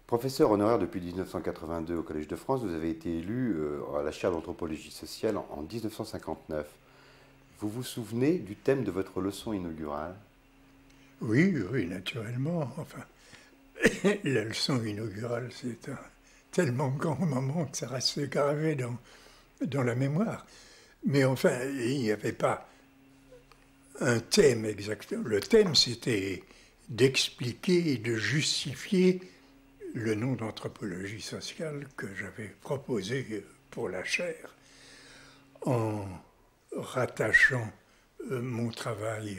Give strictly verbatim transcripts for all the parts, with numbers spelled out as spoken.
Professeur honoraire depuis mille neuf cent quatre-vingt-deux au Collège de France, vous avez été élu euh, à la chaire d'anthropologie sociale en, en mille neuf cent cinquante-neuf. Vous vous souvenez du thème de votre leçon inaugurale? Oui, oui, naturellement. Enfin, la leçon inaugurale, c'est un tellement grand moment que ça reste gravé dans, dans la mémoire. Mais enfin, il n'y avait pas un thème exactement. Le thème, c'était d'expliquer et de justifier le nom d'anthropologie sociale que j'avais proposé pour la chaire, en rattachant euh, mon travail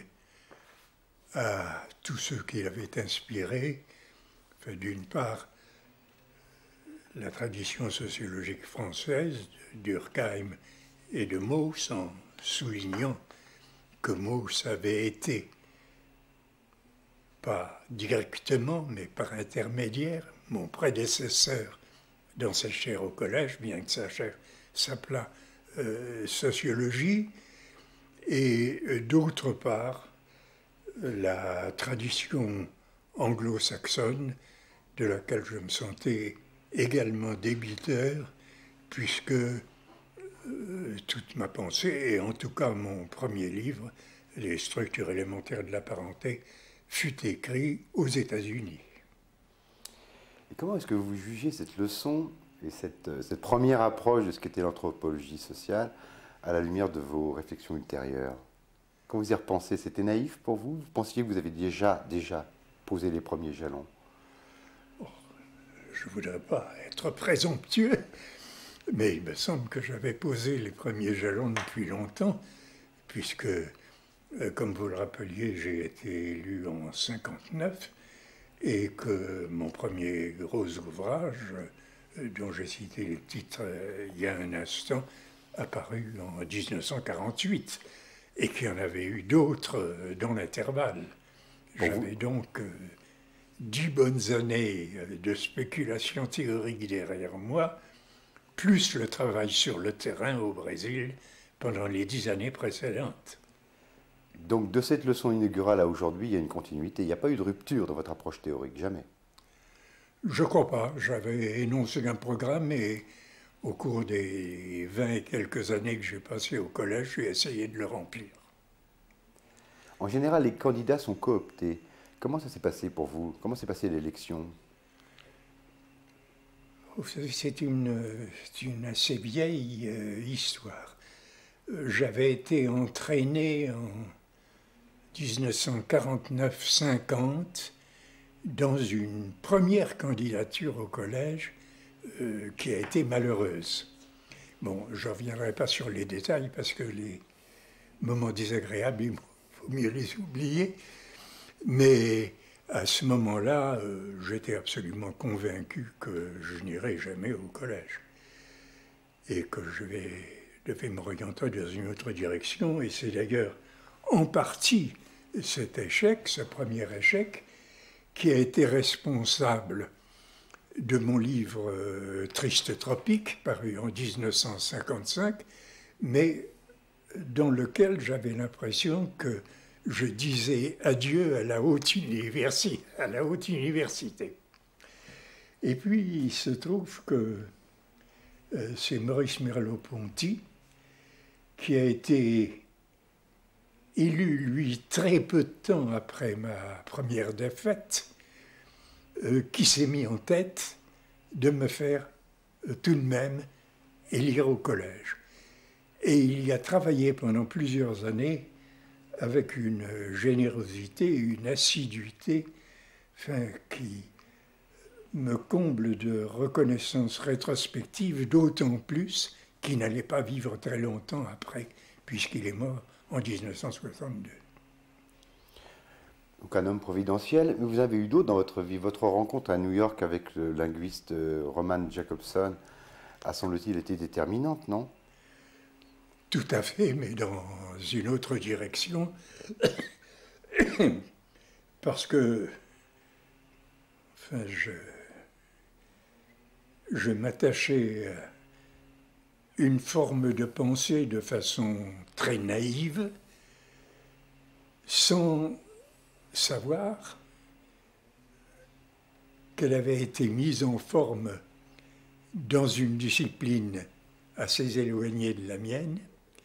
à tous ceux qui l'avaient inspiré. Enfin, d'une part, la tradition sociologique française d'Urkheim et de Mauss, en soulignant que Mauss avait été, pas directement, mais par intermédiaire, mon prédécesseur dans sa chaire au collège, bien que sa chaire s'appelât euh, sociologie, et euh, d'autre part, la tradition anglo-saxonne de laquelle je me sentais également débiteur, puisque euh, toute ma pensée, et en tout cas mon premier livre, Les structures élémentaires de la parenté, fut écrit aux États-Unis. Et comment est-ce que vous jugez cette leçon et cette, euh, cette première approche de ce qu'était l'anthropologie sociale à la lumière de vos réflexions ultérieures? Quand vous y repensez, c'était naïf pour vous? Vous pensiez que vous avez déjà, déjà posé les premiers jalons? Je ne voudrais pas être présomptueux, mais il me semble que j'avais posé les premiers jalons depuis longtemps, puisque, euh, comme vous le rappeliez, j'ai été élu en cinquante-neuf, et que mon premier gros ouvrage, euh, dont j'ai cité le titre euh, il y a un instant, apparu en mille neuf cent quarante-huit, et qu'il y en avait eu d'autres euh, dans l'intervalle. Pour vous, J'avais donc euh, dix bonnes années de spéculation théorique derrière moi, plus le travail sur le terrain au Brésil pendant les dix années précédentes. donc de cette leçon inaugurale à aujourd'hui, il y a une continuité. Il n'y a pas eu de rupture dans votre approche théorique, jamais. Je crois pas. J'avais énoncé un programme et au cours des vingt et quelques années que j'ai passées au collège, j'ai essayé de le remplir. En général, les candidats sont cooptés. Comment ça s'est passé pour vous? Comment s'est passée l'élection? Vous savez, c'est une, une assez vieille euh, histoire. Euh, J'avais été entraîné en mille neuf cent quarante-neuf cinquante dans une première candidature au collège euh, qui a été malheureuse. Bon, je ne reviendrai pas sur les détails parce que les moments désagréables, il faut mieux les oublier. Mais à ce moment-là, euh, j'étais absolument convaincu que je n'irais jamais au collège et que je vais, devais m'orienter dans une autre direction. Et c'est d'ailleurs en partie cet échec, ce premier échec, qui a été responsable de mon livre euh, Triste Tropique, paru en mille neuf cent cinquante-cinq, mais dans lequel j'avais l'impression que je disais adieu à la haute université. À la haute université. Et puis, il se trouve que euh, c'est Maurice Merleau-Ponty qui a été élu, lui, très peu de temps après ma première défaite, euh, qui s'est mis en tête de me faire euh, tout de même élire au collège. Et il y a travaillé pendant plusieurs années avec une générosité, une assiduité, enfin, qui me comble de reconnaissance rétrospective, d'autant plus qu'il n'allait pas vivre très longtemps après, puisqu'il est mort en mille neuf cent soixante-deux. Donc un homme providentiel, mais vous avez eu d'autres dans votre vie. Votre rencontre à New York avec le linguiste euh, Roman Jacobson a, semble-t-il, été déterminante, non? Tout à fait, mais dans une autre direction, parce que enfin, je, je m'attachais à une forme de pensée de façon très naïve, sans savoir qu'elle avait été mise en forme dans une discipline assez éloignée de la mienne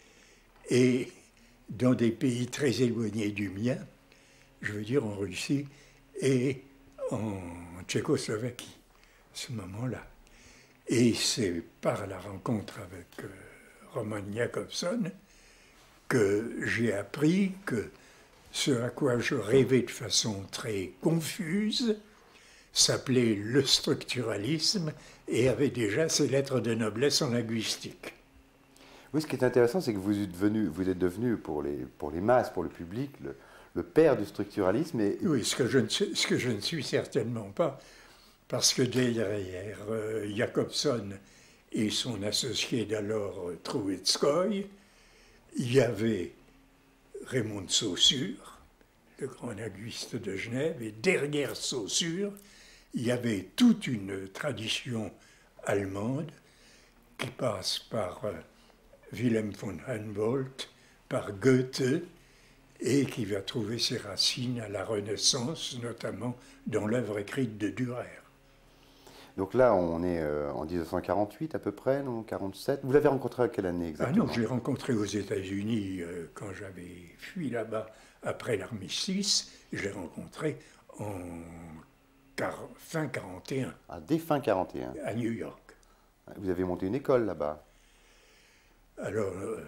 et dans des pays très éloignés du mien, je veux dire en Russie et en Tchécoslovaquie, à ce moment-là. Et c'est par la rencontre avec euh, Roman Jakobson que j'ai appris que ce à quoi je rêvais de façon très confuse s'appelait le structuralisme et avait déjà ses lettres de noblesse en linguistique. Oui, ce qui est intéressant, c'est que vous êtes devenu, vous êtes devenu pour, les, pour les masses, pour le public, le, le père du structuralisme. Et... Oui, ce que, je ne, ce que je ne suis certainement pas, parce que derrière euh, Jakobson et son associé d'alors, euh, Trouvetskoy, il y avait Raymond de Saussure, le grand linguiste de Genève, et derrière Saussure, il y avait toute une tradition allemande qui passe par euh, Wilhelm von Humboldt, par Goethe, et qui va trouver ses racines à la Renaissance, notamment dans l'œuvre écrite de Dürer. Donc là, on est euh, en mille neuf cent quarante-huit à peu près, non quarante-sept. Vous l'avez rencontré à quelle année exactement? Ah non, je l'ai rencontré aux États-Unis euh, quand j'avais fui là-bas après l'armistice. Je l'ai rencontré en car, fin quarante et un. Ah, dès fin quarante et un. À New York. Vous avez monté une école là-bas? Alors, euh,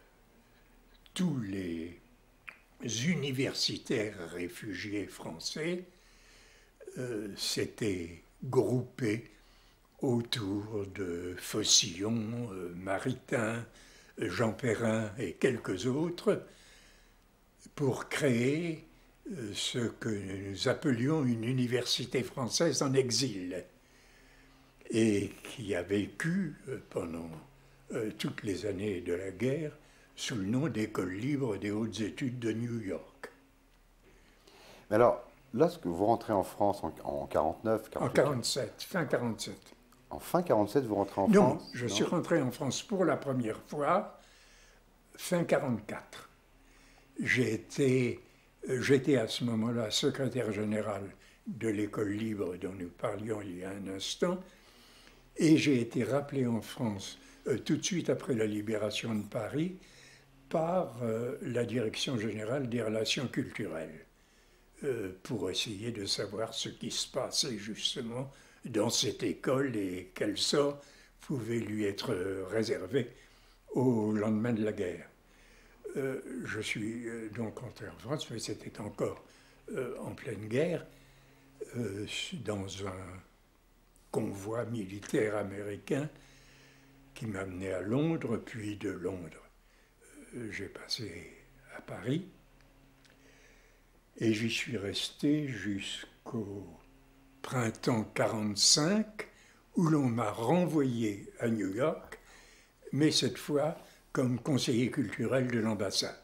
tous les universitaires réfugiés français euh, s'étaient groupés autour de Faucillon, euh, Maritain, Jean Perrin et quelques autres pour créer euh, ce que nous appelions une université française en exil et qui a vécu euh, pendant euh, toutes les années de la guerre sous le nom d'École libre des hautes études de New York. Mais alors, lorsque vous rentrez en France en, en quarante-neuf, En quarante-sept, fin quarante-sept. En fin quarante-sept, vous rentrez en non, France? je non, je suis rentré en France pour la première fois fin quarante-quatre. J'étais, j'étais à ce moment-là secrétaire général de l'École libre dont nous parlions il y a un instant, et j'ai été rappelé en France euh, tout de suite après la libération de Paris par euh, la Direction générale des relations culturelles, euh, pour essayer de savoir ce qui se passait justement dans cette école et quel sort pouvait lui être réservé au lendemain de la guerre. Euh, je suis euh, donc rentré en France, mais c'était encore euh, en pleine guerre, euh, dans un convoi militaire américain qui m'amenait à Londres, puis de Londres, euh, j'ai passé à Paris, et j'y suis resté jusqu'au printemps quarante-cinq, où l'on m'a renvoyé à New York, mais cette fois comme conseiller culturel de l'ambassade.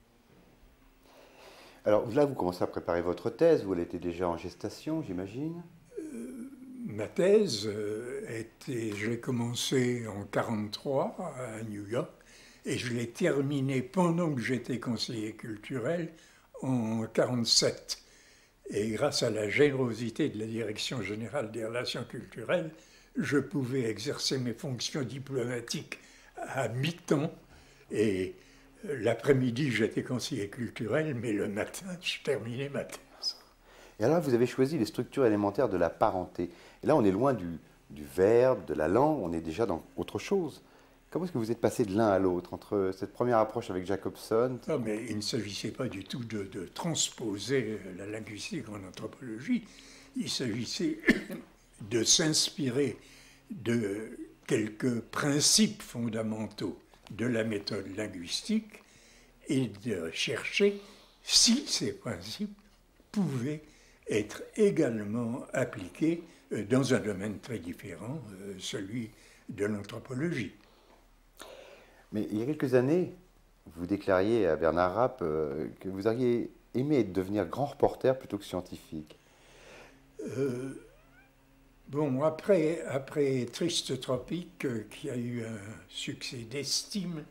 Alors là, vous commencez à préparer votre thèse, vous elle était déjà en gestation, j'imagine? euh, Ma thèse euh, était, je l'ai commencé en quarante-trois à New York, et je l'ai terminée pendant que j'étais conseiller culturel en quarante-sept. Et grâce à la générosité de la Direction générale des relations culturelles, je pouvais exercer mes fonctions diplomatiques à mi-temps. Et l'après-midi, j'étais conseiller culturel, mais le matin, je terminais ma thèse. Et alors, vous avez choisi les structures élémentaires de la parenté. Et là, on est loin du, du verbe, de la langue, on est déjà dans autre chose. Comment est-ce que vous êtes passé de l'un à l'autre, entre cette première approche avec Jakobson? Non, mais il ne s'agissait pas du tout de, de transposer la linguistique en anthropologie. Il s'agissait de s'inspirer de quelques principes fondamentaux de la méthode linguistique et de chercher si ces principes pouvaient être également appliqués dans un domaine très différent, celui de l'anthropologie. Mais il y a quelques années, vous déclariez à Bernard Rapp euh, que vous auriez aimé devenir grand reporter plutôt que scientifique. Euh, bon, après, après Triste Tropique, euh, qui a eu un succès d'estime,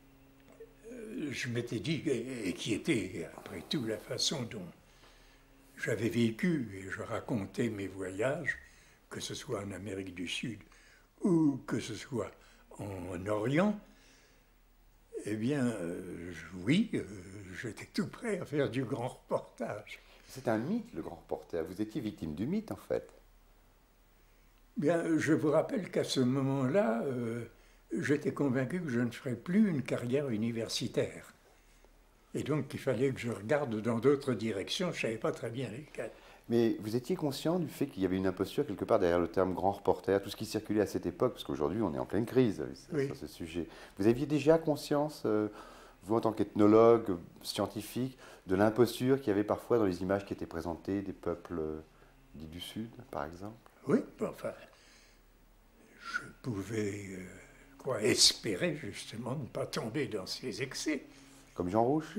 euh, je m'étais dit, et, et qui était après tout la façon dont j'avais vécu et je racontais mes voyages, que ce soit en Amérique du Sud ou que ce soit en Orient, eh bien, euh, oui, euh, j'étais tout prêt à faire du grand reportage. C'est un mythe, le grand reporter. Vous étiez victime du mythe, en fait. Bien, je vous rappelle qu'à ce moment-là, euh, j'étais convaincu que je ne ferais plus une carrière universitaire. Et donc, il fallait que je regarde dans d'autres directions, je ne savais pas très bien lesquelles. Mais vous étiez conscient du fait qu'il y avait une imposture quelque part derrière le terme grand reporter, tout ce qui circulait à cette époque, parce qu'aujourd'hui on est en pleine crise Oui. sur ce sujet. Vous aviez déjà conscience, euh, vous en tant qu'ethnologue, scientifique, de l'imposture qu'il y avait parfois dans les images qui étaient présentées des peuples euh, dits du Sud, par exemple? Oui, enfin, je pouvais euh, quoi, espérer justement ne pas tomber dans ces excès. Comme Jean Rouch?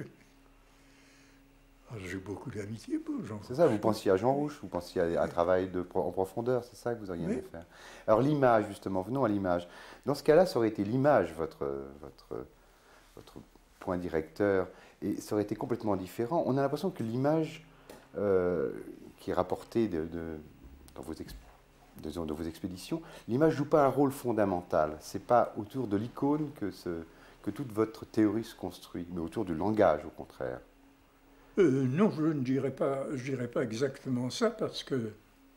J'ai beaucoup d'amitié pour Jean Rouch. C'est ça, vous pensiez à Jean Rouch, vous pensiez à un travail de, en profondeur, c'est ça que vous auriez aimé Oui. faire. Alors l'image, justement, venons à l'image. Dans ce cas-là, ça aurait été l'image, votre, votre, votre point directeur, et ça aurait été complètement différent. On a l'impression que l'image euh, qui est rapportée de, de, dans, vos exp, de, de vos expéditions, l'image ne joue pas un rôle fondamental. Ce n'est pas autour de l'icône que, ce, que toute votre théorie se construit, mais autour du langage, au contraire. Euh, non, je ne dirais pas, je dirais pas exactement ça parce que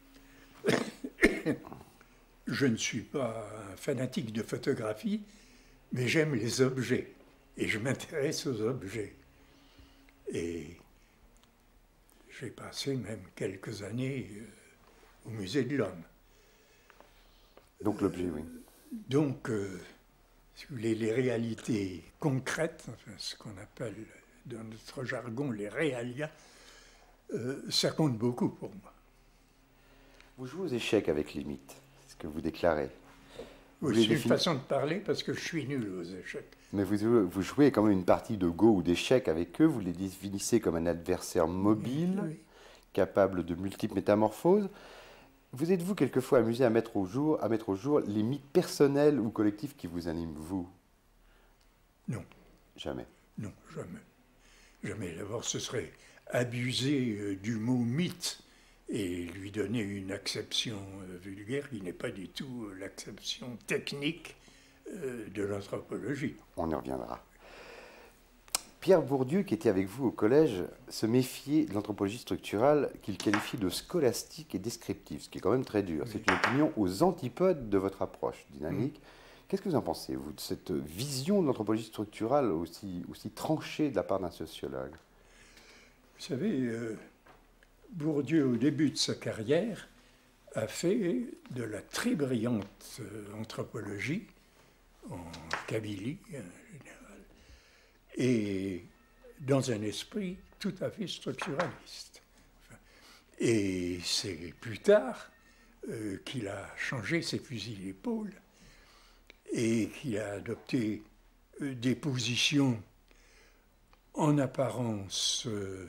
je ne suis pas un fanatique de photographie, mais j'aime les objets et je m'intéresse aux objets. Et j'ai passé même quelques années euh, au musée de l'Homme. Donc l'objet, oui. Donc, euh, si vous voulez, les réalités concrètes, enfin, ce qu'on appelle dans notre jargon les réalia, euh, ça compte beaucoup pour moi. Vous jouez aux échecs avec les mythes, c'est ce que vous déclarez. Oui, c'est une façon de parler parce que je suis nul aux échecs. Mais vous, vous jouez quand même une partie de Go ou d'échecs avec eux, vous les définissez comme un adversaire mobile, oui, oui, capable de multiples métamorphoses. Vous êtes-vous quelquefois amusé à mettre au jour, à mettre au jour les mythes personnels ou collectifs qui vous animent, vous? Non. Jamais. Non, jamais. Jamais. D'abord, ce serait abuser euh, du mot mythe et lui donner une acception euh, vulgaire qui n'est pas du tout euh, l'acception technique euh, de l'anthropologie. On y reviendra. Pierre Bourdieu, qui était avec vous au collège, se méfiait de l'anthropologie structurale qu'il qualifie de scolastique et descriptive, ce qui est quand même très dur. Oui. C'est une opinion aux antipodes de votre approche dynamique. Mmh. Qu'est-ce que vous en pensez, vous, de cette vision de l'anthropologie structurale aussi, aussi tranchée de la part d'un sociologue? Vous savez, euh, Bourdieu, au début de sa carrière, a fait de la très brillante euh, anthropologie, en Kabylie en général, et dans un esprit tout à fait structuraliste. Enfin, et c'est plus tard euh, qu'il a changé ses fusils d'épaule et qu'il a adopté euh, des positions en apparence euh,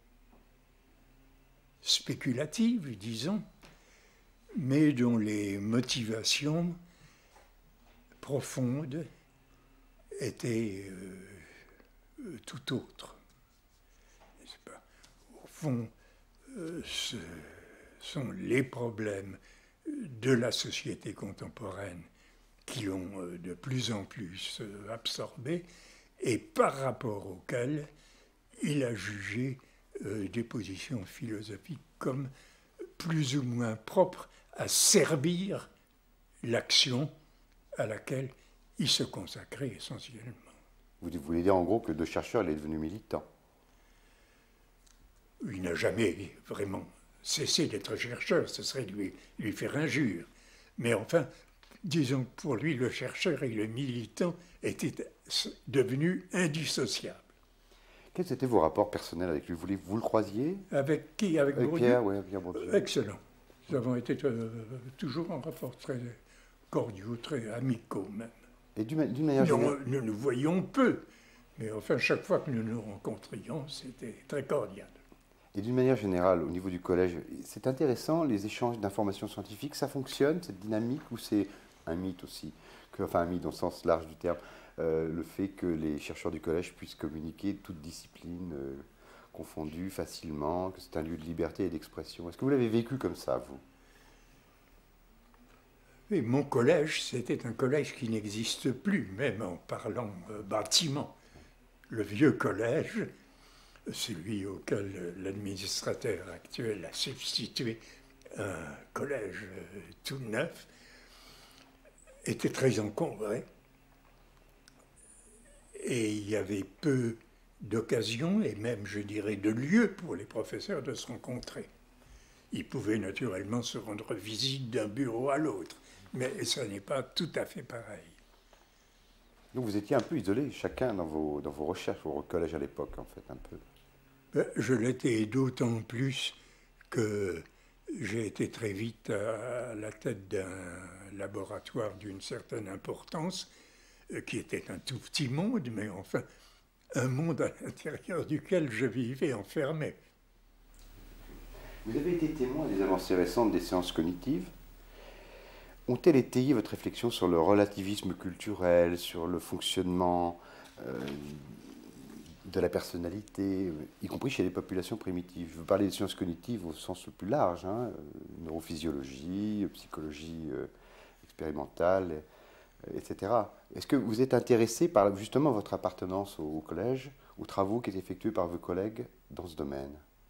spéculatives, disons, mais dont les motivations profondes étaient euh, euh, tout autres. N'est-ce pas? Au fond, euh, ce sont les problèmes de la société contemporaine qui l'ont euh, de plus en plus euh, absorbé et par rapport auxquels il a jugé euh, des positions philosophiques comme plus ou moins propres à servir l'action à laquelle il se consacrait essentiellement. Vous voulez dire en gros que de chercheur, il est devenu militant? Il n'a jamais vraiment cessé d'être chercheur, ce serait lui, lui faire injure. Mais enfin, disons que pour lui, le chercheur et le militant étaient devenus indissociables. Quels étaient vos rapports personnels avec lui? Vous, vous le croisiez? Avec qui? Avec, avec Bourdieu? Pierre, oui, Pierre Bourdieu. Excellent. Nous avons été euh, toujours en rapport très cordiaux, très amicaux même. Et d'une manière générale... Nous nous voyions peu, mais enfin, chaque fois que nous nous rencontrions, c'était très cordial. Et d'une manière générale, au niveau du collège, c'est intéressant, les échanges d'informations scientifiques, ça fonctionne, cette dynamique, ou c'est un mythe aussi, que, enfin un mythe dans le sens large du terme, euh, le fait que les chercheurs du collège puissent communiquer toutes disciplines euh, confondu facilement, que c'est un lieu de liberté et d'expression. Est-ce que vous l'avez vécu comme ça, vous? Et mon collège, c'était un collège qui n'existe plus, même en parlant euh, bâtiment. Le vieux collège, celui auquel l'administrateur actuel a substitué un collège euh, tout neuf, était très encombré. Et il y avait peu d'occasions, et même, je dirais, de lieux pour les professeurs de se rencontrer. Ils pouvaient naturellement se rendre visite d'un bureau à l'autre, mais ça n'est pas tout à fait pareil. Donc vous étiez un peu isolé, chacun dans vos, dans vos recherches au collège à l'époque, en fait, un peu. Ben, je l'étais d'autant plus que j'ai été très vite à la tête d'un laboratoire d'une certaine importance, qui était un tout petit monde, mais enfin, un monde à l'intérieur duquel je vivais enfermé. Vous avez été témoin des avancées récentes des sciences cognitives. Ont-elles étayé votre réflexion sur le relativisme culturel, sur le fonctionnement euh, de la personnalité, y compris chez les populations primitives? Je veux parler des sciences cognitives au sens le plus large, hein, neurophysiologie, psychologie euh, expérimentale, et cetera. Est-ce que vous êtes intéressé par justement votre appartenance au, au collège, aux travaux qui étaient effectués par vos collègues dans ce domaine?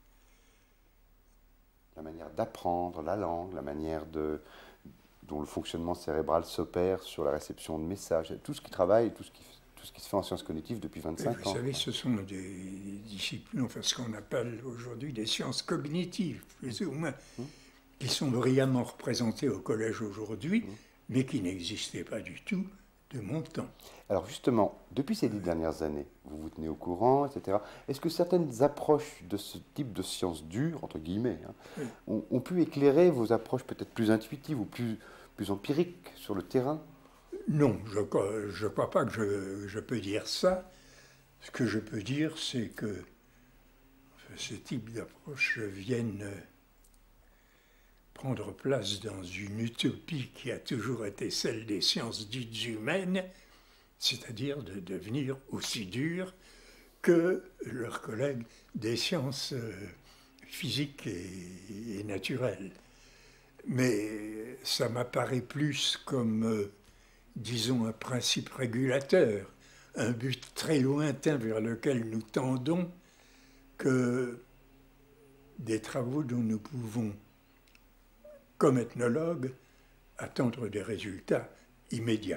La manière d'apprendre la langue, la manière de, dont le fonctionnement cérébral s'opère sur la réception de messages, tout ce qui travaille, tout ce qui, tout ce qui se fait en sciences cognitives depuis vingt-cinq vous ans. Vous savez, ce sont des disciplines, enfin ce qu'on appelle aujourd'hui des sciences cognitives, plus ou moins, mmh. qui sont brillamment représentées au collège aujourd'hui, mmh. mais qui n'existaient pas du tout de mon temps. Alors justement, depuis ces dix dernières années, vous vous tenez au courant, et cetera. Est-ce que certaines approches de ce type de sciences dures, entre guillemets, hein, oui. ont, ont pu éclairer vos approches peut-être plus intuitives ou plus, plus empiriques sur le terrain? Non, je ne crois pas que je, je peux dire ça. Ce que je peux dire, c'est que ce type d'approche viennent prendre place dans une utopie qui a toujours été celle des sciences dites humaines, c'est-à-dire de devenir aussi durs que leurs collègues des sciences euh, physiques et, et naturelles. Mais ça m'apparaît plus comme, euh, disons, un principe régulateur, un but très lointain vers lequel nous tendons, que des travaux dont nous pouvons, comme ethnologues, attendre des résultats immédiats.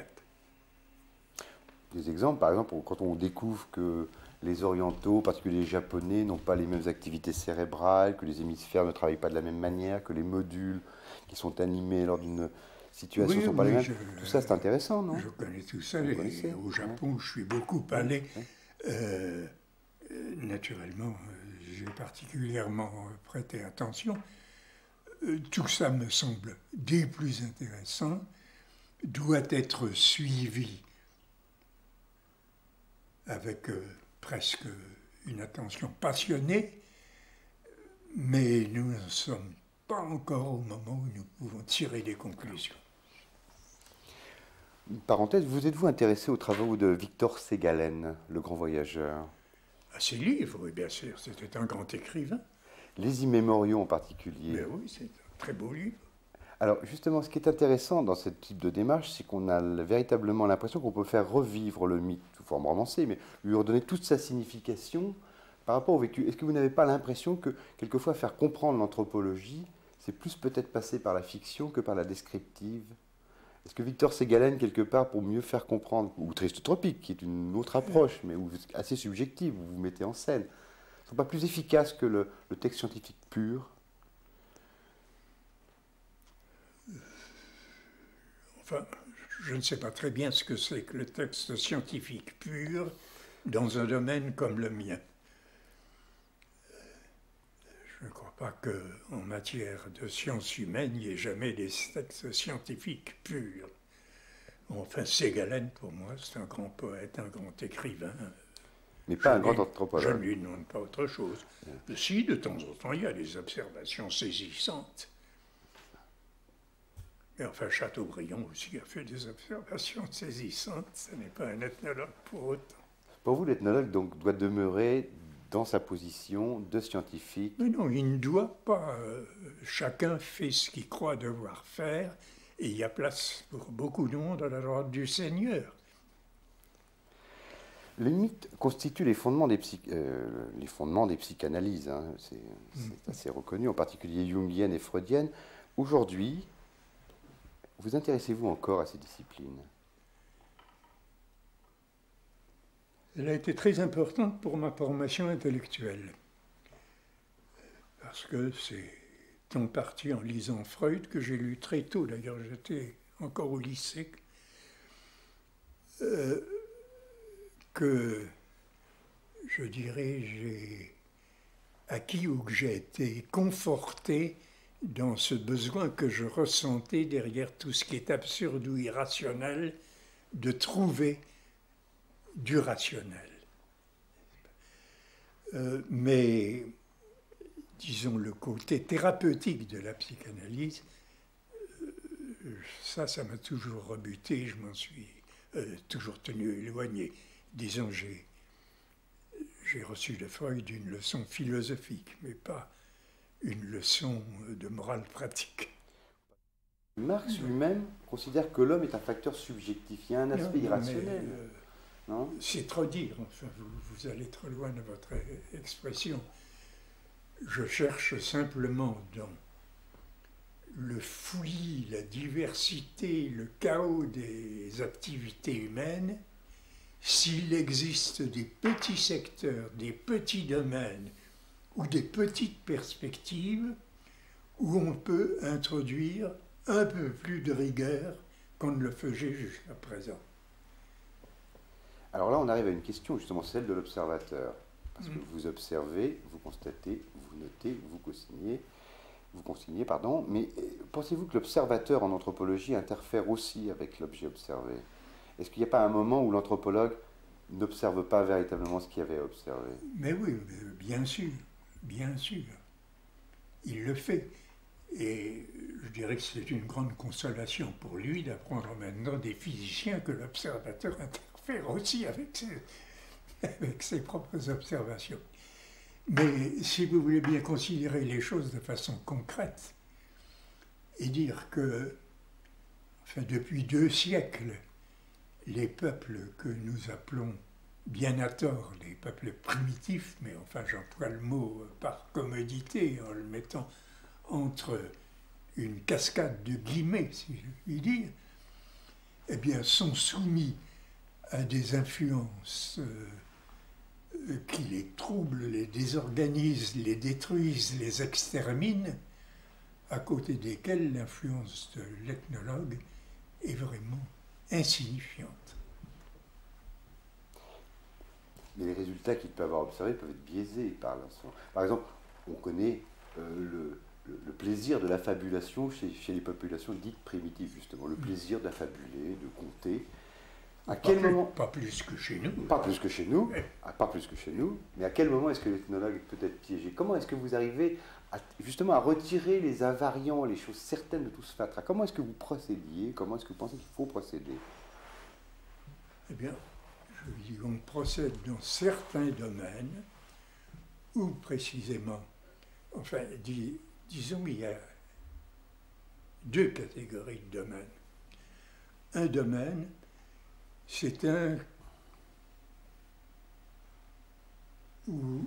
Des exemples, par exemple, quand on découvre que les orientaux, en particulier les japonais, n'ont pas les mêmes activités cérébrales, que les hémisphères ne travaillent pas de la même manière, que les modules qui sont animés lors d'une situation ne oui, sont pas oui, les mêmes. Je, tout ça, c'est intéressant, non? Je connais tout ça. Et au Japon, ouais. je suis beaucoup allé. Ouais. Euh, naturellement, j'ai particulièrement prêté attention. Tout ça me semble des plus intéressants, doit être suivi avec euh, presque une attention passionnée, mais nous ne sommes pas encore au moment où nous pouvons tirer des conclusions. Une parenthèse, vous êtes-vous intéressé aux travaux de Victor Ségalen, le grand voyageur? À ses livres, oui, bien sûr, c'était un grand écrivain. Les immémoriaux en particulier. Mais oui, c'est un très beau livre. Alors justement, ce qui est intéressant dans ce type de démarche, c'est qu'on a véritablement l'impression qu'on peut faire revivre le mythe sous forme romancée, mais lui redonner toute sa signification par rapport au vécu. Est-ce que vous n'avez pas l'impression que quelquefois faire comprendre l'anthropologie, c'est plus peut-être passer par la fiction que par la descriptive? Est-ce que Victor Ségalen, quelque part, pour mieux faire comprendre, ou Triste Tropique, qui est une autre approche, mais assez subjective, où vous vous mettez en scène, ne sont pas plus efficaces que le, le texte scientifique pur? Enfin, je ne sais pas très bien ce que c'est que le texte scientifique pur dans un domaine comme le mien. Je ne crois pas qu'en matière de sciences humaines, il n'y ait jamais des textes scientifiques purs. Enfin, Ségalen, pour moi, c'est un grand poète, un grand écrivain. Mais pas je un grand lui, anthropologue. Je ne lui demande pas autre chose. Yeah. Si, de temps en temps, il y a des observations saisissantes. Et enfin, Chateaubriand aussi a fait des observations saisissantes. Ce n'est pas un ethnologue pour autant. Pour vous, l'ethnologue donc, doit demeurer dans sa position de scientifique. Mais non, il ne doit pas. Euh, chacun fait ce qu'il croit devoir faire, et il y a place pour beaucoup de monde à la droite du Seigneur. Le mythe constitue les fondements des, psy, euh, les fondements des psychanalyses. Hein. C'est mmh. assez reconnu, en particulier jungienne et freudienne. Aujourd'hui, vous intéressez-vous encore à ces disciplines? Elle a été très importante pour ma formation intellectuelle. Parce que c'est en partie en lisant Freud que j'ai lu très tôt, d'ailleurs j'étais encore au lycée, euh, que, je dirais, j'ai acquis ou que j'ai été conforté dans ce besoin que je ressentais derrière tout ce qui est absurde ou irrationnel, de trouver du rationnel. Euh, mais, disons, le côté thérapeutique de la psychanalyse, euh, ça, ça m'a toujours rebuté, je m'en suis euh, toujours tenu éloigné. Disons, j'ai j'ai reçu de Freud une leçon philosophique, mais pas une leçon de morale pratique. Marx lui-même considère que l'homme est un facteur subjectif, il y a un aspect non, irrationnel. Mais, euh, non, c'est trop dire, enfin, vous, vous allez trop loin de votre expression. Je cherche simplement dans le fouillis, la diversité, le chaos des activités humaines, s'il existe des petits secteurs, des petits domaines ou des petites perspectives où on peut introduire un peu plus de rigueur qu'on ne le faisait jusqu'à présent. Alors là, on arrive à une question, justement, celle de l'observateur. Parce que vous observez, vous constatez, vous notez, vous consignez, vous consignez, pardon, mais pensez-vous que l'observateur en anthropologie interfère aussi avec l'objet observé? Est-ce qu'il n'y a pas un moment où l'anthropologue n'observe pas véritablement ce qu'il y avait à observer? Mais oui, bien sûr, bien sûr. Il le fait. Et je dirais que c'est une grande consolation pour lui d'apprendre maintenant des physiciens que l'observateur interfère aussi avec ses, avec ses propres observations. Mais si vous voulez bien considérer les choses de façon concrète et dire que, enfin, depuis deux siècles, les peuples que nous appelons bien à tort les peuples primitifs, mais enfin j'emploie le mot par commodité en le mettant entre une cascade de guillemets, si je puis dire, eh bien, sont soumis à des influences euh, qui les troublent, les désorganisent, les détruisent, les exterminent, à côté desquelles l'influence de l'ethnologue est vraiment insignifiante. Mais les résultats qu'il peut avoir observés peuvent être biaisés par l'instant. Par exemple, on connaît euh, le, le, le plaisir de l'affabulation chez, chez les populations dites primitives, justement. Le plaisir d'affabuler, de compter. À pas quel plus, moment Pas plus que chez nous. Pas plus que chez nous, ouais. Pas plus que chez nous. Mais à quel moment est-ce que l'ethnologue peut être piégé? Comment est-ce que vous arrivez à, justement à retirer les invariants, les choses certaines de tout ce fatras? Comment est-ce que vous procédiez? Comment est-ce que vous pensez qu'il faut procéder? Eh bien, je dis, on procède dans certains domaines où précisément, enfin, dis, disons, il y a deux catégories de domaines. Un domaine, c'est un où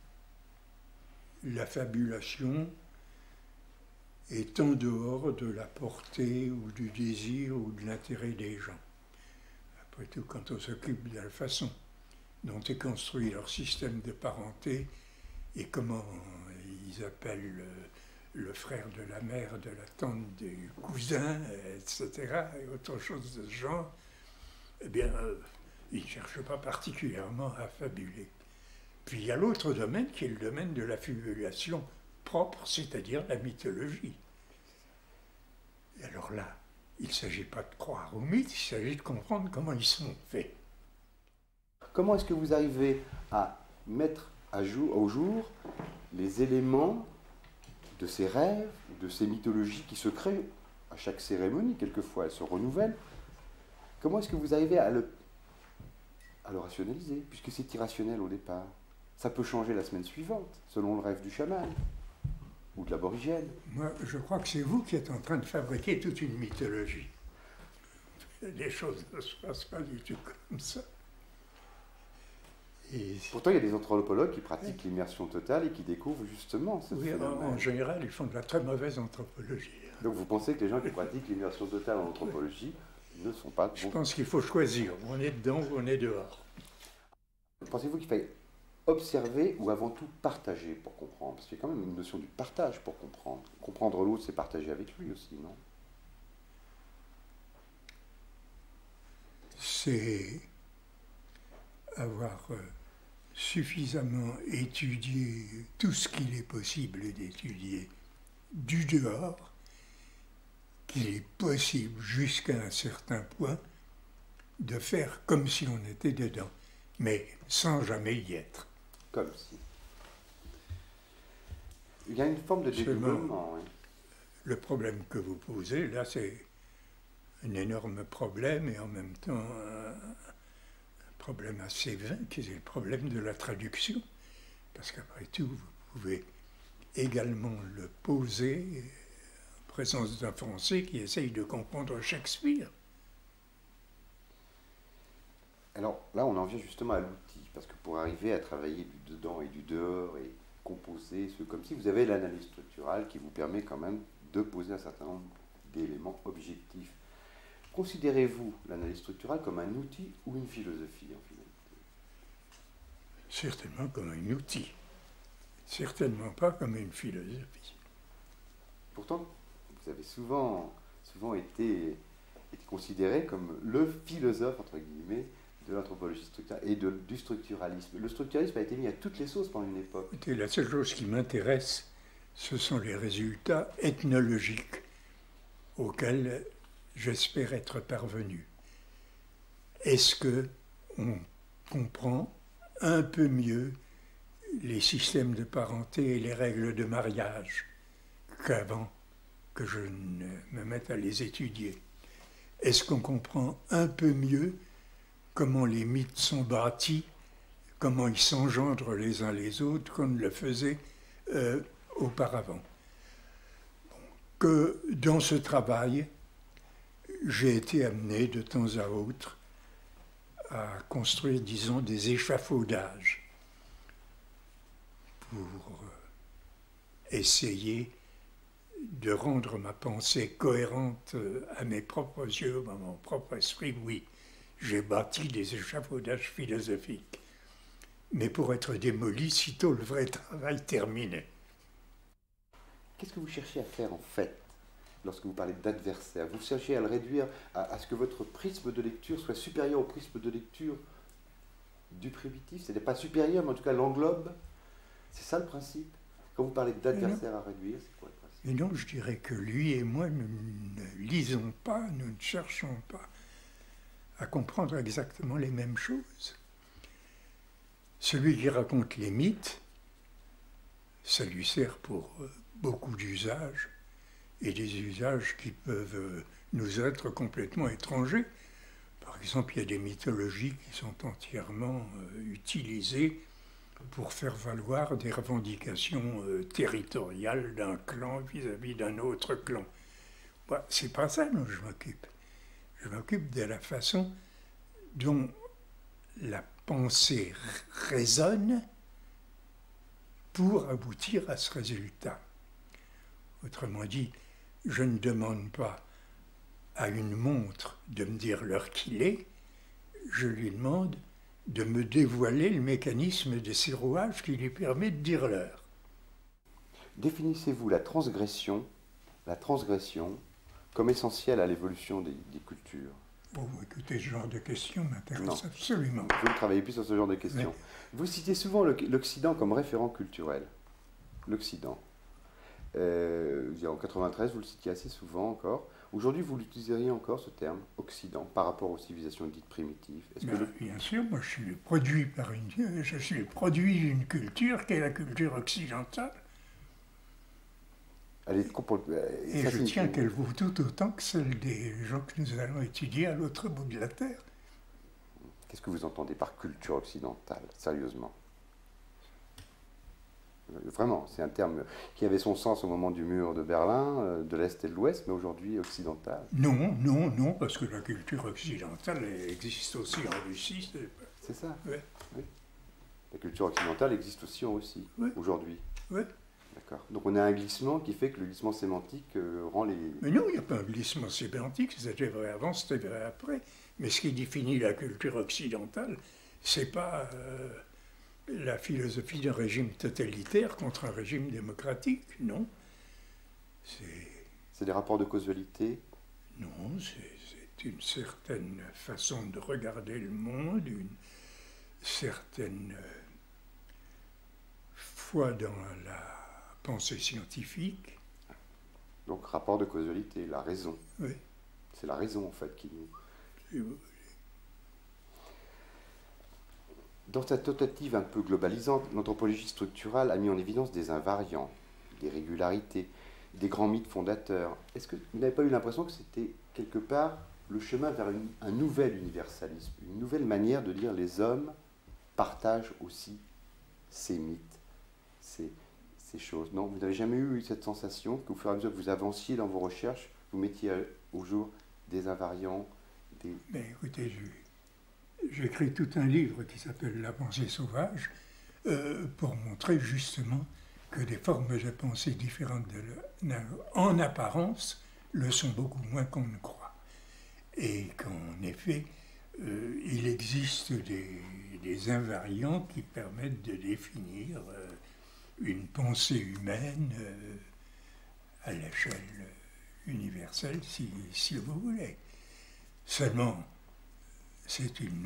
la fabulation est en dehors de la portée ou du désir ou de l'intérêt des gens. Après tout, quand on s'occupe de la façon dont est construit leur système de parenté et comment ils appellent le, le frère de la mère, de la tante, du cousin, et cetera, et autre chose de ce genre, eh bien, euh, ils ne cherchent pas particulièrement à fabuler. Puis il y a l'autre domaine qui est le domaine de la fabulation propre, c'est-à-dire la mythologie. Et alors là, il ne s'agit pas de croire aux mythes, il s'agit de comprendre comment ils sont faits. Comment est-ce que vous arrivez à mettre à jour, au jour les éléments de ces rêves, de ces mythologies qui se créent à chaque cérémonie? Quelquefois, elles se renouvellent. Comment est-ce que vous arrivez à le, à le rationaliser, puisque c'est irrationnel au départ? Ça peut changer la semaine suivante, selon le rêve du chaman ou de l'aborigène. Moi, je crois que c'est vous qui êtes en train de fabriquer toute une mythologie. Les choses ne se passent pas du tout comme ça. Et pourtant, il y a des anthropologues qui pratiquent l'immersion totale et qui découvrent justement ce oui, phénomène. en général, ils font de la très mauvaise anthropologie. Donc vous pensez que les gens qui pratiquent l'immersion totale en anthropologie ne sont pas Je bons? pense qu'il faut choisir. On est dedans ou on est dehors. Pensez-vous qu'il faille observer ou avant tout partager pour comprendre? Parce qu'il y a quand même une notion du partage pour comprendre. Comprendre l'autre, c'est partager avec lui aussi, non? C'est avoir euh, suffisamment étudié tout ce qu'il est possible d'étudier du dehors, qu'il est possible jusqu'à un certain point de faire comme si on était dedans, mais sans jamais y être. Comme si. Il y a une forme de dédoublement. Oui. Le problème que vous posez, là, c'est un énorme problème et en même temps un problème assez vain, qui est le problème de la traduction. Parce qu'après tout, vous pouvez également le poser en présence d'un Français qui essaye de comprendre Shakespeare. Alors là, on en vient justement à l'outil, parce que pour arriver à travailler du dedans et du dehors et composer ce comme si, vous avez l'analyse structurale qui vous permet quand même de poser un certain nombre d'éléments objectifs. Considérez-vous l'analyse structurale comme un outil ou une philosophie en finalité? Certainement comme un outil, certainement pas comme une philosophie. Pourtant, vous avez souvent, souvent été, été considéré comme le philosophe, entre guillemets, de l'anthropologie structurelle et de, du structuralisme. Le structuralisme a été mis à toutes les sauces pendant une époque. Écoutez, la seule chose qui m'intéresse, ce sont les résultats ethnologiques auxquels j'espère être parvenu. Est-ce qu'on comprend un peu mieux les systèmes de parenté et les règles de mariage qu'avant que je ne me mette à les étudier? Est-ce qu'on comprend un peu mieux comment les mythes sont bâtis, comment ils s'engendrent les uns les autres, qu'on ne le faisait euh, auparavant? Que dans ce travail, j'ai été amené de temps à autre à construire, disons, des échafaudages pour essayer de rendre ma pensée cohérente à mes propres yeux, à mon propre esprit. Oui, j'ai bâti des échafaudages philosophiques, mais pour être démoli sitôt le vrai travail terminé. Qu'est-ce que vous cherchez à faire en fait lorsque vous parlez d'adversaire? Vous cherchez à le réduire à, à ce que votre prisme de lecture soit supérieur au prisme de lecture du primitif? Ce n'est pas supérieur, mais en tout cas l'englobe. C'est ça le principe? Quand vous parlez d'adversaire à réduire, c'est quoi le principe? Mais non, je dirais que lui et moi, nous ne lisons pas, nous ne cherchons pas à comprendre exactement les mêmes choses. Celui qui raconte les mythes, ça lui sert pour beaucoup d'usages, et des usages qui peuvent nous être complètement étrangers. Par exemple, il y a des mythologies qui sont entièrement utilisées pour faire valoir des revendications territoriales d'un clan vis-à-vis d'un autre clan. Bon, c'est pas ça dont je m'occupe. Je m'occupe de la façon dont la pensée résonne pour aboutir à ce résultat. Autrement dit, je ne demande pas à une montre de me dire l'heure qu'il est, je lui demande de me dévoiler le mécanisme de ses rouages qui lui permet de dire l'heure. Définissez-vous la transgression, la transgression comme essentielle à l'évolution des, des cultures? Bon, écoutez, ce genre de questions m'intéresse absolument. Vous ne travaillez plus sur ce genre de questions. Oui. Vous citez souvent l'Occident comme référent culturel. L'Occident. Euh, en quatre-vingt-treize, vous le citiez assez souvent encore. Aujourd'hui, vous l'utiliseriez encore, ce terme, Occident, par rapport aux civilisations dites primitives? Est-ce ben, que le... Bien sûr, moi je suis le produit par une, je suis le produit d'une culture qui est la culture occidentale. Elle est compl... Et je tiens qu'elle vaut tout autant que celle des gens que nous allons étudier à l'autre bout de la Terre. Qu'est-ce que vous entendez par culture occidentale, sérieusement? Vraiment, c'est un terme qui avait son sens au moment du mur de Berlin, euh, de l'Est et de l'Ouest, mais aujourd'hui occidental. Non, non, non, parce que la culture occidentale existe aussi en Russie. C'est C'est ça. ouais. Oui. La culture occidentale existe aussi en Russie, Oui. aujourd'hui. Oui. D'accord. Donc on a un glissement qui fait que le glissement sémantique euh, rend les... Mais non, il n'y a pas un glissement sémantique, c'était vrai avant, c'était vrai après. Mais ce qui définit la culture occidentale, c'est pas euh, la philosophie d'un régime totalitaire contre un régime démocratique, non. C'est C'est des rapports de causalité. non, c'est c'est une certaine façon de regarder le monde, une certaine euh, foi dans la pensée scientifique. Donc rapport de causalité, la raison. Oui. C'est la raison en fait qui nous... Et, Dans cette tentative un peu globalisante, l'anthropologie structurale a mis en évidence des invariants, des régularités, des grands mythes fondateurs. Est-ce que vous n'avez pas eu l'impression que c'était quelque part le chemin vers une- un nouvel universalisme, une nouvelle manière de dire les hommes partagent aussi ces mythes, ces, ces choses? Non, vous n'avez jamais eu cette sensation qu'au fur et à mesure que vous avanciez dans vos recherches, vous mettiez au jour des invariants, des... mais écoutez, je- j'écris tout un livre qui s'appelle La pensée sauvage euh, pour montrer justement que des formes de pensée différentes de le- en apparence le sont beaucoup moins qu'on ne croit. Et qu'en effet, euh, il existe des, des invariants qui permettent de définir euh, une pensée humaine euh, à l'échelle universelle, si, si vous voulez. Seulement, c'est une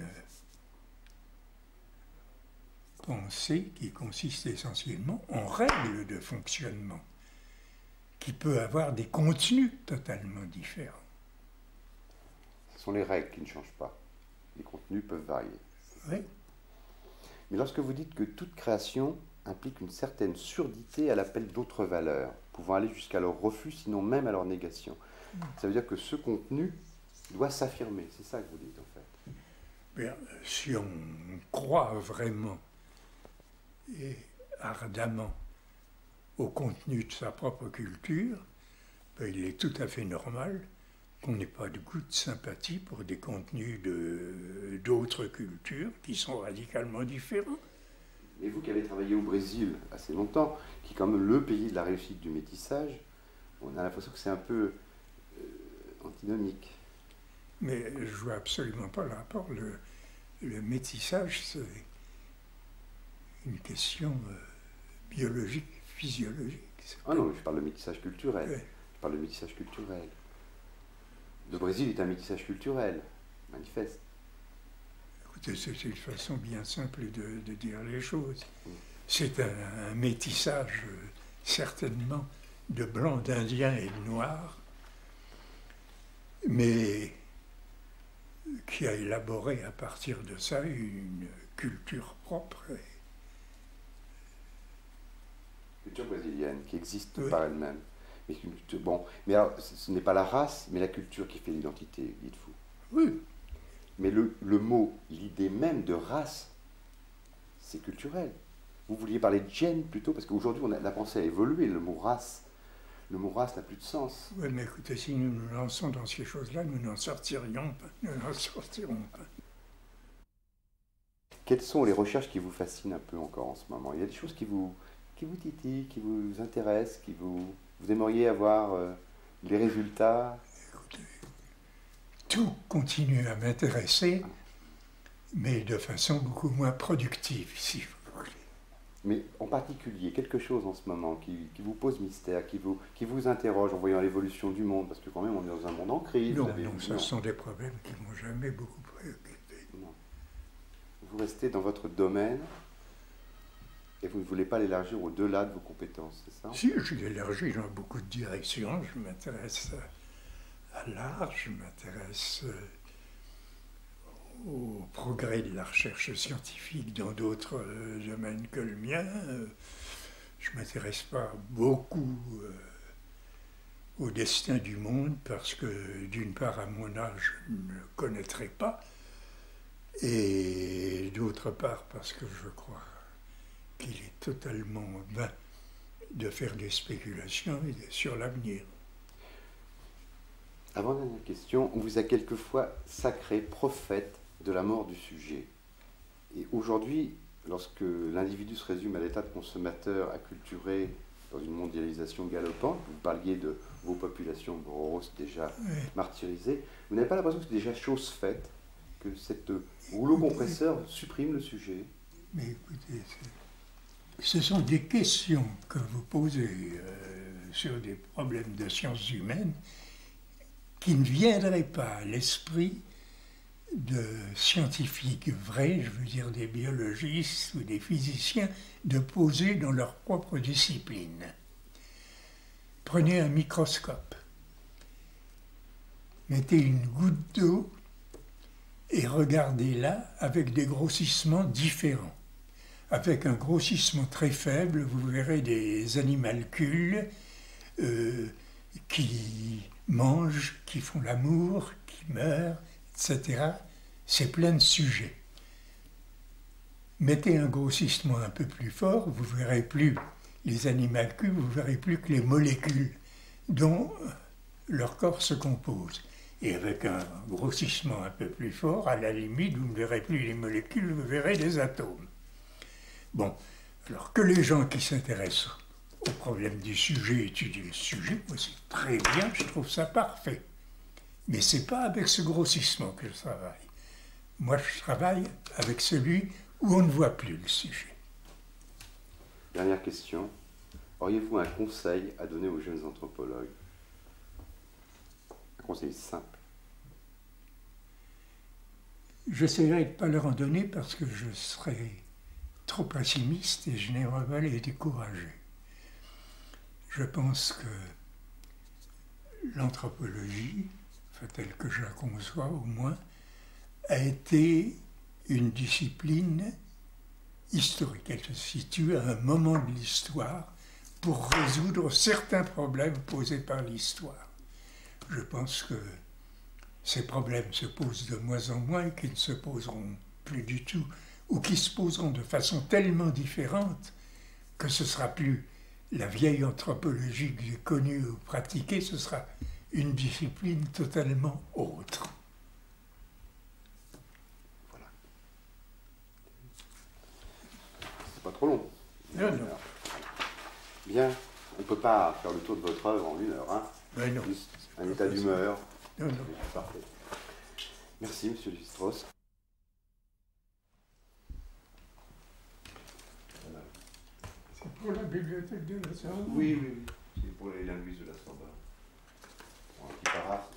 pensée qui consiste essentiellement en règles de fonctionnement, qui peut avoir des contenus totalement différents. Ce sont les règles qui ne changent pas. Les contenus peuvent varier. Oui. Mais lorsque vous dites que toute création implique une certaine surdité à l'appel d'autres valeurs, pouvant aller jusqu'à leur refus, sinon même à leur négation, ça veut dire que ce contenu doit s'affirmer. C'est ça que vous dites en fait. Bien, si on croit vraiment et ardemment au contenu de sa propre culture, ben, il est tout à fait normal qu'on n'ait pas de goût de sympathie pour des contenus de, d'autres cultures qui sont radicalement différents. Et vous qui avez travaillé au Brésil assez longtemps, qui est quand même le pays de la réussite du métissage, on a l'impression que c'est un peu euh, antinomique. Mais je vois absolument pas le rapport. Le, le métissage, c'est une question euh, biologique, physiologique. C'est Ah non, je parle de métissage culturel. Ouais. Je parle de métissage culturel. Le Brésil est un métissage culturel, manifeste. Écoutez, c'est une façon bien simple de, de dire les choses. C'est un, un métissage, euh, certainement, de blancs, d'indiens et de noirs, mais qui a élaboré à partir de ça une culture propre. Culture brésilienne qui existe Oui. par elle-même. Mais, une culture- bon, mais alors, ce ce n'est pas la race, mais la culture qui fait l'identité, dites-vous. Oui, Mais le, le mot, l'idée même de race, c'est culturel. Vous vouliez parler de gène plutôt, parce qu'aujourd'hui, on a- la pensée a évolué, le mot race. Le mot race n'a plus de sens. oui, mais écoutez, si nous nous lançons dans ces choses-là, nous n'en sortirions pas. Nous n'en sortirons pas. Quelles sont les recherches qui vous fascinent un peu encore en ce moment? Il y a des choses qui vous, qui vous titillent, qui vous intéressent, qui vous, vous aimeriez avoir euh, les résultats? Tout continue à m'intéresser, mais de façon beaucoup moins productive, si vous voulez. Mais en particulier, quelque chose en ce moment qui, qui vous pose mystère, qui vous, qui vous interroge en voyant l'évolution du monde, parce que quand même on est dans un monde en crise. Non, vous avez non, vu, ça non. sont des problèmes qui m'ont jamais beaucoup préoccupé. Non. Vous restez dans votre domaine et vous ne voulez pas l'élargir au-delà de vos compétences, c'est ça? Si, je l'élargis dans beaucoup de directions, je m'intéresse à l'art, je m'intéresse euh, au progrès de la recherche scientifique dans d'autres euh, domaines que le mien. Euh, je ne m'intéresse pas beaucoup euh, au destin du monde parce que, d'une part, à mon âge, je ne le connaîtrai pas, et d'autre part, parce que je crois qu'il est totalement vain de faire des spéculations sur l'avenir. Avant-dernière question, on vous a quelquefois sacré prophète de la mort du sujet. Et aujourd'hui, lorsque l'individu se résume à l'état de consommateur acculturé dans une mondialisation galopante, vous parliez de vos populations grosses déjà Oui. martyrisées, vous n'avez pas l'impression que c'est déjà chose faite, que cette rouleau compresseur supprime le sujet? Mais écoutez, ce sont des questions que vous posez euh, sur des problèmes de sciences humaines qui ne viendraient pas à l'esprit de scientifiques vrais, je veux dire des biologistes ou des physiciens, de poser dans leur propre discipline. Prenez un microscope, mettez une goutte d'eau et regardez-la avec des grossissements différents. Avec un grossissement très faible, vous verrez des animalcules euh, qui mangent, qui font l'amour, qui meurent, et cetera. C'est plein de sujets. Mettez un grossissement un peu plus fort, vous ne verrez plus les animalcules, vous ne verrez plus que les molécules dont leur corps se compose. Et avec un grossissement un peu plus fort, à la limite, vous ne verrez plus les molécules, vous verrez les atomes. Bon, alors que les gens qui s'intéressent au problème du sujet étudient le sujet, moi c'est très bien, je trouve ça parfait. Mais ce n'est pas avec ce grossissement que je travaille. Moi je travaille avec celui où on ne voit plus le sujet. Dernière question. Auriez-vous un conseil à donner aux jeunes anthropologues? Un conseil simple. J'essaierai de ne pas leur en donner parce que je serais trop pessimiste et je n'aimerais pas les décourager. Je pense que l'anthropologie, enfin telle que je la conçois au moins, a été une discipline historique. Elle se situe à un moment de l'histoire pour résoudre certains problèmes posés par l'histoire. Je pense que ces problèmes se posent de moins en moins et qu'ils ne se poseront plus du tout, ou qui se poseront de façon tellement différente que ce ne sera plus la vieille anthropologie que j'ai connue ou pratiquée, ce sera une discipline totalement autre. Voilà. C'est pas trop long. Non, non. Bien, on ne peut pas faire le tour de votre œuvre en une heure. Hein. Mais non. Juste un état d'humeur. Non, non. Parfait. Merci, monsieur Lévi-Strauss. C'est pour la bibliothèque de la Sorbonne. Oui, oui, oui. C'est pour les linguistes de la Sorbonne. Bon, un petit paraphe.